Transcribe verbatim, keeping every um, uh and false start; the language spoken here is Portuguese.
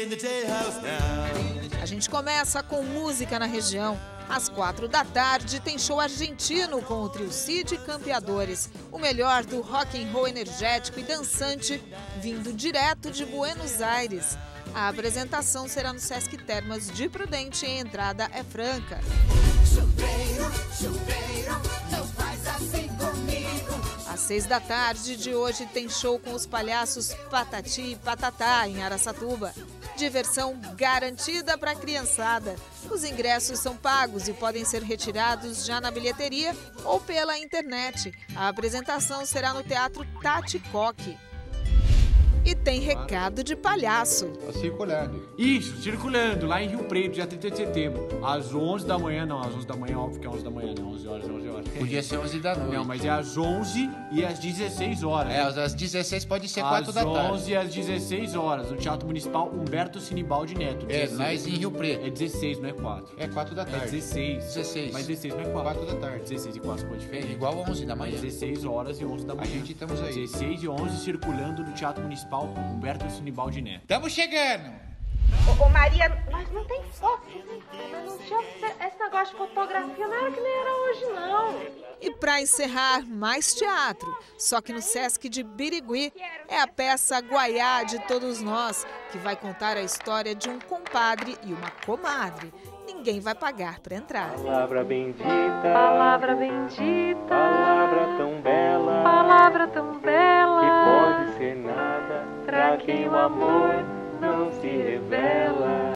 A gente começa com música na região. Às quatro da tarde tem show argentino com o trio Cid Campeadores. O melhor do rock and roll energético e dançante, vindo direto de Buenos Aires. A apresentação será no Sesc Termas de Prudente e a entrada é franca. Chuveiro, chuveiro, não faz assim comigo. Às seis da tarde de hoje tem show com os palhaços Patati e Patatá, em Araçatuba. Diversão garantida para a criançada. Os ingressos são pagos e podem ser retirados já na bilheteria ou pela internet. A apresentação será no Teatro Tati Coque. E tem recado de palhaço. Tá circulando. Isso, circulando, lá em Rio Preto, dia trinta de setembro. Às onze da manhã, não, às onze da manhã, óbvio que é onze da manhã, não, onze horas, onze horas. Podia ser onze da noite. Não, mas é às onze e às dezesseis horas. É, às dezesseis pode ser quatro da tarde. Às onze e às dezesseis horas, no Teatro Municipal Humberto Sinibaldi Neto. É, nós em Rio Preto. É dezesseis, não é quatro. É quatro da tarde. É dezesseis. dezesseis. Mas dezesseis não é quatro. quatro da tarde. dezesseis e quatro pode É diferente. igual a onze da manhã. dezesseis horas e onze da manhã. A gente estamos aí. dezesseis e onze circulando no Teatro Municipal Humberto Sinibaldi Neto. Estamos chegando. Ô, ô Maria, mas não tem foto, né? Mas não tinha esse negócio de fotografia, não era que nem era hoje, não. E para encerrar, mais teatro, só que no Sesc de Birigui. É a peça Guaiá de Todos Nós, que vai contar a história de um compadre e uma comadre. Ninguém vai pagar para entrar. Palavra bendita, Palavra bendita, palavra tão bela, palavra tão bela, que pode ser nada pra quem o amor não se revela.